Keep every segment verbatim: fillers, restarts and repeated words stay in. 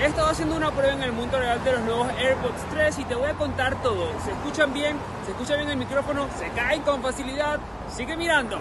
He estado haciendo una prueba en el mundo real de los nuevos AirPods tres y te voy a contar todo. ¿Se escuchan bien? ¿Se escucha bien el micrófono? ¿Se caen con facilidad? Sigue mirando.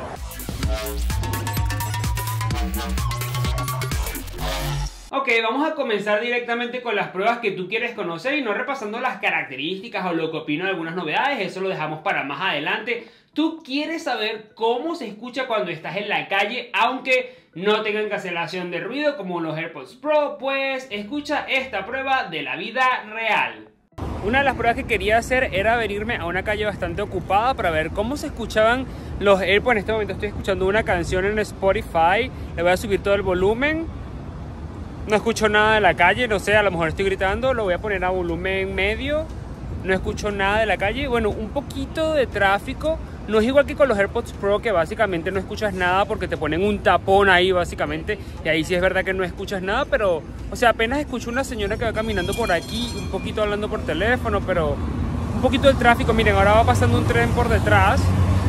Ok, vamos a comenzar directamente con las pruebas que tú quieres conocer y no repasando las características o lo que opino de algunas novedades, eso lo dejamos para más adelante. Tú quieres saber cómo se escucha cuando estás en la calle, aunque no tengan cancelación de ruido como los AirPods Pro, pues escucha esta prueba de la vida real. Una de las pruebas que quería hacer era venirme a una calle bastante ocupada para ver cómo se escuchaban los AirPods. En este momento estoy escuchando una canción en Spotify, le voy a subir todo el volumen. No escucho nada de la calle, no sé, a lo mejor estoy gritando, lo voy a poner a volumen medio. No escucho nada de la calle, bueno, un poquito de tráfico. No es igual que con los AirPods Pro, que básicamente no escuchas nada porque te ponen un tapón ahí básicamente. Y ahí sí es verdad que no escuchas nada, pero, o sea, apenas escucho una señora que va caminando por aquí, un poquito hablando por teléfono, pero un poquito de tráfico. Miren, ahora va pasando un tren por detrás.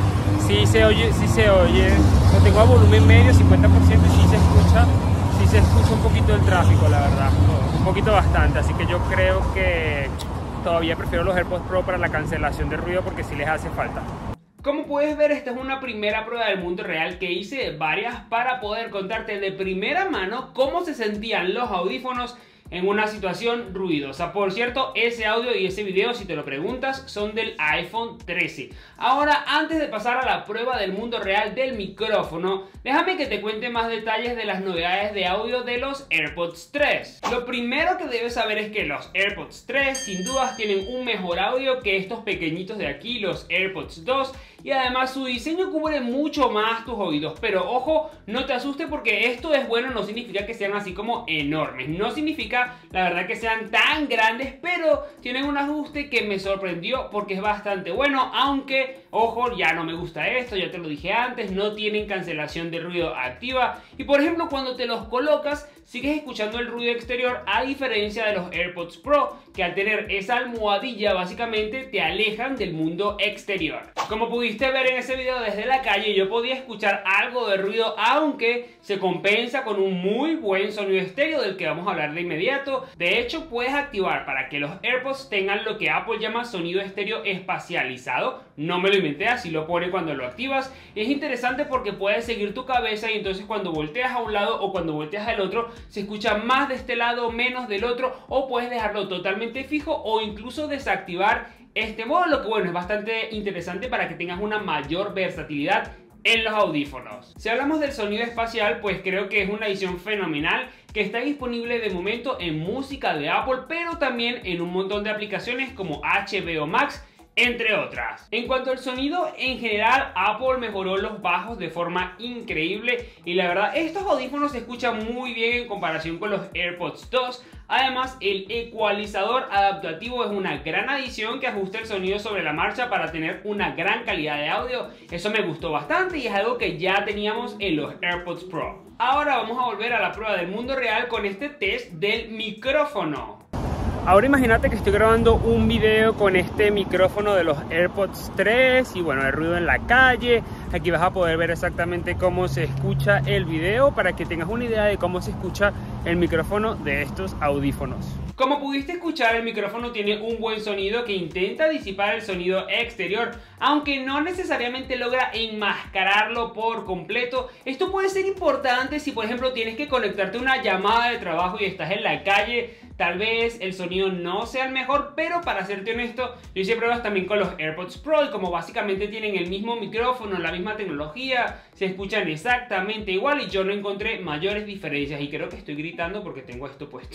Sí se oye, sí se oye. Lo tengo a volumen medio, cincuenta por ciento, y sí se escucha. Sí se escucha un poquito el tráfico, la verdad. Un poquito bastante, así que yo creo que todavía prefiero los AirPods Pro para la cancelación de ruido porque sí les hace falta. Como puedes ver, esta es una primera prueba del mundo real que hice varias para poder contarte de primera mano cómo se sentían los audífonos en una situación ruidosa. Por cierto, ese audio y ese video, si te lo preguntas, son del iPhone trece. Ahora, antes de pasar a la prueba del mundo real del micrófono, déjame que te cuente más detalles de las novedades de audio de los AirPods tres. Lo primero que debes saber es que los AirPods tres sin dudas tienen un mejor audio que estos pequeñitos de aquí, los AirPods dos, y además su diseño cubre mucho más tus oídos. Pero ojo, no te asustes porque esto es bueno, no significa que sean así como enormes, no significa la verdad que sean tan grandes, pero tienen un ajuste que me sorprendió porque es bastante bueno, aunque ojo, ya no me gusta esto, ya te lo dije antes, no tienen cancelación de ruido activa y por ejemplo cuando te los colocas sigues escuchando el ruido exterior, a diferencia de los AirPods Pro, que al tener esa almohadilla básicamente te alejan del mundo exterior. Como pudiste ver en ese video desde la calle, yo podía escuchar algo de ruido, aunque se compensa con un muy buen sonido estéreo del que vamos a hablar de inmediato. De hecho, puedes activar para que los AirPods tengan lo que Apple llama sonido estéreo espacializado. No me lo inventé, así lo pone cuando lo activas. Y es interesante porque puedes seguir tu cabeza y entonces cuando volteas a un lado o cuando volteas al otro, se escucha más de este lado, menos del otro, o puedes dejarlo totalmente fijo o incluso desactivar este modo, lo que bueno, es bastante interesante para que tengas una mayor versatilidad en los audífonos. Si hablamos del sonido espacial, pues creo que es una edición fenomenal que está disponible de momento en música de Apple, pero también en un montón de aplicaciones como H B O Max, entre otras. En cuanto al sonido en general, Apple mejoró los bajos de forma increíble y la verdad estos audífonos se escuchan muy bien en comparación con los AirPods dos. Además, el ecualizador adaptativo es una gran adición que ajusta el sonido sobre la marcha para tener una gran calidad de audio. Eso me gustó bastante y es algo que ya teníamos en los AirPods Pro. Ahora vamos a volver a la prueba del mundo real con este test del micrófono. Ahora imagínate que estoy grabando un video con este micrófono de los AirPods tres y bueno, el ruido en la calle. Aquí vas a poder ver exactamente cómo se escucha el video para que tengas una idea de cómo se escucha el micrófono de estos audífonos. Como pudiste escuchar, el micrófono tiene un buen sonido que intenta disipar el sonido exterior, aunque no necesariamente logra enmascararlo por completo. Esto puede ser importante si por ejemplo tienes que conectarte a una llamada de trabajo y estás en la calle. Tal vez el sonido no sea el mejor, pero para serte honesto, yo hice pruebas también con los AirPods Pro y como básicamente tienen el mismo micrófono, la misma tecnología, se escuchan exactamente igual y yo no encontré mayores diferencias y creo que estoy gritando porque tengo esto puesto.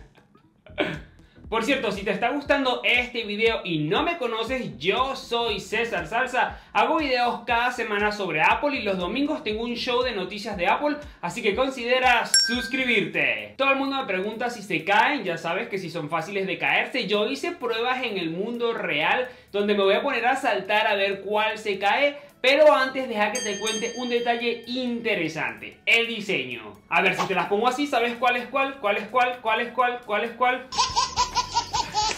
Por cierto, si te está gustando este video y no me conoces, yo soy César Salsa. Hago videos cada semana sobre Apple y los domingos tengo un show de noticias de Apple, así que considera suscribirte. Todo el mundo me pregunta si se caen, ya sabes que si son fáciles de caerse. Yo hice pruebas en el mundo real donde me voy a poner a saltar a ver cuál se cae. Pero antes deja que te cuente un detalle interesante, el diseño. A ver, si te las pongo así, ¿sabes cuál es cuál? ¿Cuál es cuál? ¿Cuál es cuál? ¿Cuál es cuál?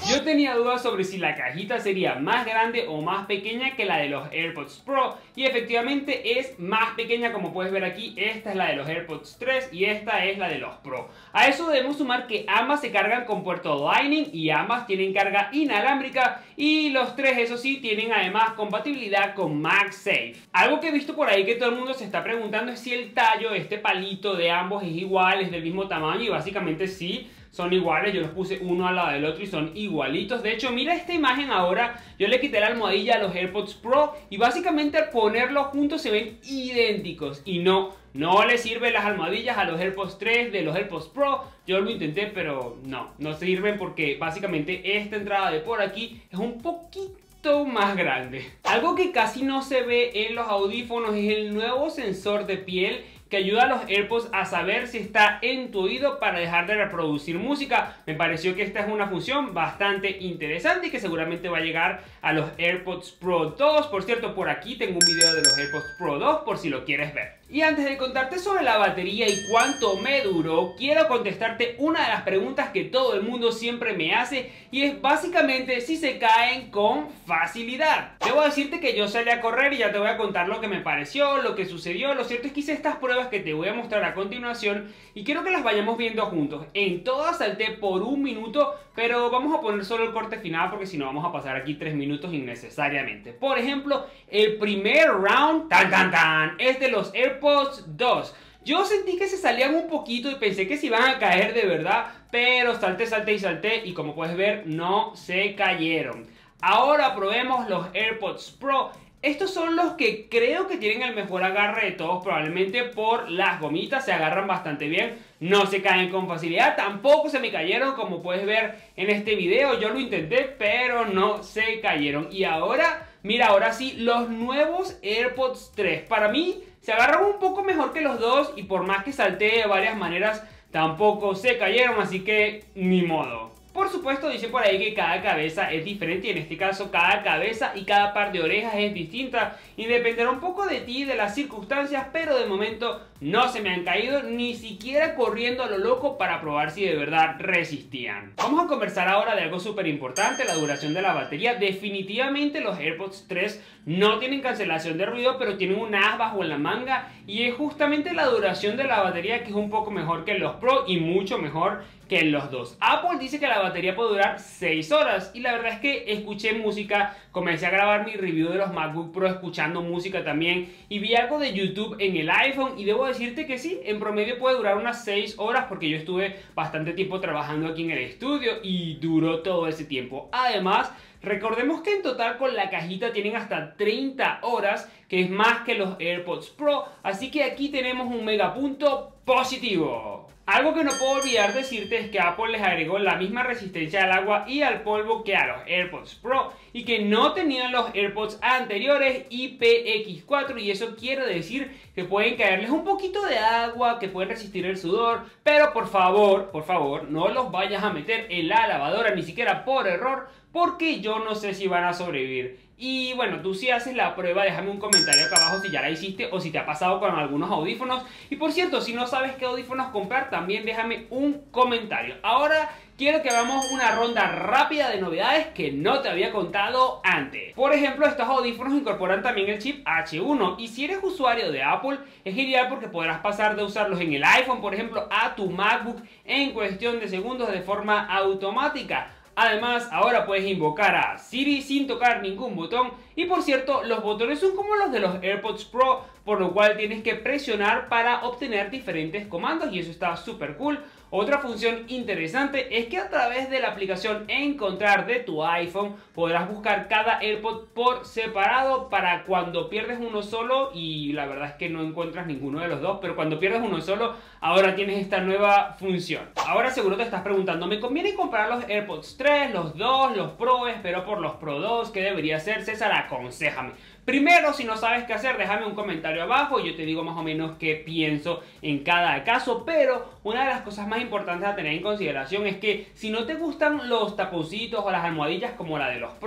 Yo tenía dudas sobre si la cajita sería más grande o más pequeña que la de los AirPods Pro, y efectivamente es más pequeña. Como puedes ver aquí, esta es la de los AirPods tres y esta es la de los Pro. A eso debemos sumar que ambas se cargan con puerto Lightning y ambas tienen carga inalámbrica, y los tres, eso sí, tienen además compatibilidad con MagSafe. Algo que he visto por ahí que todo el mundo se está preguntando es si el tallo, este palito de ambos es igual, es del mismo tamaño, y básicamente sí, son iguales. Yo los puse uno al lado del otro y son igualitos. De hecho, mira esta imagen ahora. Yo le quité la almohadilla a los AirPods Pro y básicamente al ponerlos juntos se ven idénticos. Y no, no le sirven las almohadillas a los AirPods tres de los AirPods Pro. Yo lo intenté, pero no, no sirven porque básicamente esta entrada de por aquí es un poquito más grande. Algo que casi no se ve en los audífonos es el nuevo sensor de piel que ayuda a los AirPods a saber si está en tu oído para dejar de reproducir música. Me pareció que esta es una función bastante interesante y que seguramente va a llegar a los AirPods Pro dos. Por cierto, por aquí tengo un video de los AirPods Pro dos por si lo quieres ver. Y antes de contarte sobre la batería y cuánto me duró, quiero contestarte una de las preguntas que todo el mundo siempre me hace, y es básicamente si se caen con facilidad. Debo decirte que yo salí a correr y ya te voy a contar lo que me pareció, lo que sucedió. Lo cierto es que hice estas pruebas que te voy a mostrar a continuación y quiero que las vayamos viendo juntos. En todas salté por un minuto, pero vamos a poner solo el corte final porque si no vamos a pasar aquí tres minutos innecesariamente. Por ejemplo, el primer round, tan tan tan, es de los AirPods dos. Yo sentí que se salían un poquito y pensé que se iban a caer de verdad, pero salté, salté y salté y como puedes ver no se cayeron. Ahora probemos los AirPods Pro. Estos son los que creo que tienen el mejor agarre de todos, probablemente por las gomitas, se agarran bastante bien, no se caen con facilidad, tampoco se me cayeron como puedes ver en este video. Yo lo intenté, pero no se cayeron. Y ahora, mira, ahora sí, los nuevos AirPods tres, para mí se agarran un poco mejor que los dos y por más que salté de varias maneras, tampoco se cayeron, así que ni modo. Por supuesto, dice por ahí que cada cabeza es diferente y en este caso cada cabeza y cada par de orejas es distinta y dependerá un poco de ti y de las circunstancias, pero de momento no se me han caído, ni siquiera corriendo a lo loco para probar si de verdad resistían. Vamos a conversar ahora de algo súper importante, la duración de la batería. Definitivamente los AirPods tres no tienen cancelación de ruido, pero tienen un as bajo en la manga y es justamente la duración de la batería que es un poco mejor que en los Pro y mucho mejor que en los dos. Apple dice que la batería puede durar seis horas y la verdad es que escuché música, comencé a grabar mi review de los MacBook Pro escuchando música también y vi algo de YouTube en el iPhone y debo decirte que sí, en promedio puede durar unas seis horas porque yo estuve bastante tiempo trabajando aquí en el estudio y duró todo ese tiempo. Además, recordemos que en total con la cajita tienen hasta treinta horas, que es más que los AirPods Pro, así que aquí tenemos un megapunto positivo. Algo que no puedo olvidar decirte es que Apple les agregó la misma resistencia al agua y al polvo que a los AirPods Pro y que no tenían los AirPods anteriores I P X cuatro, y eso quiere decir que pueden caerles un poquito de agua, que pueden resistir el sudor, pero por favor, por favor, no los vayas a meter en la lavadora ni siquiera por error, porque yo no sé si van a sobrevivir. Y bueno, tú si haces la prueba, déjame un comentario acá abajo si ya la hiciste o si te ha pasado con algunos audífonos. Y por cierto, si no sabes qué audífonos comprar, también déjame un comentario. Ahora quiero que hagamos una ronda rápida de novedades que no te había contado antes. Por ejemplo, estos audífonos incorporan también el chip H uno y si eres usuario de Apple es ideal porque podrás pasar de usarlos en el iPhone, por ejemplo, a tu MacBook en cuestión de segundos de forma automática. Además, ahora puedes invocar a Siri sin tocar ningún botón. Y por cierto, los botones son como los de los AirPods Pro, por lo cual tienes que presionar para obtener diferentes comandos y eso está súper cool. Otra función interesante es que a través de la aplicación Encontrar de tu iPhone podrás buscar cada AirPod por separado para cuando pierdes uno solo, y la verdad es que no encuentras ninguno de los dos, pero cuando pierdes uno solo ahora tienes esta nueva función. Ahora seguro te estás preguntando, ¿me conviene comprar los AirPods tres, los dos, los Pro? Espero por los Pro dos, ¿qué debería hacer? César, aconséjame. Primero, si no sabes qué hacer, déjame un comentario abajo y yo te digo más o menos qué pienso en cada caso. Pero una de las cosas más importantes a tener en consideración es que si no te gustan los taponcitos o las almohadillas como la de los Pro,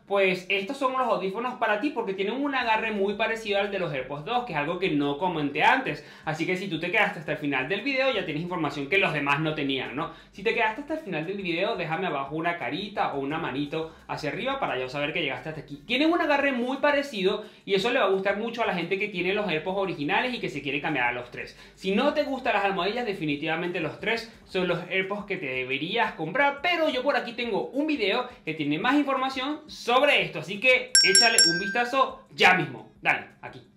pues estos son los audífonos para ti porque tienen un agarre muy parecido al de los AirPods dos, que es algo que no comenté antes. Así que si tú te quedaste hasta el final del video ya tienes información que los demás no tenían, ¿no? Si te quedaste hasta el final del video, déjame abajo una carita o una manito hacia arriba para yo saber que llegaste hasta aquí. Tienen un agarre muy parecido y eso le va a gustar mucho a la gente que tiene los AirPods originales y que se quiere cambiar a los tres. Si no te gustan las almohadillas, definitivamente los tres son los AirPods que te deberías comprar, pero yo por aquí tengo un video que tiene más información sobre esto, así que échale un vistazo ya mismo. Dale, aquí.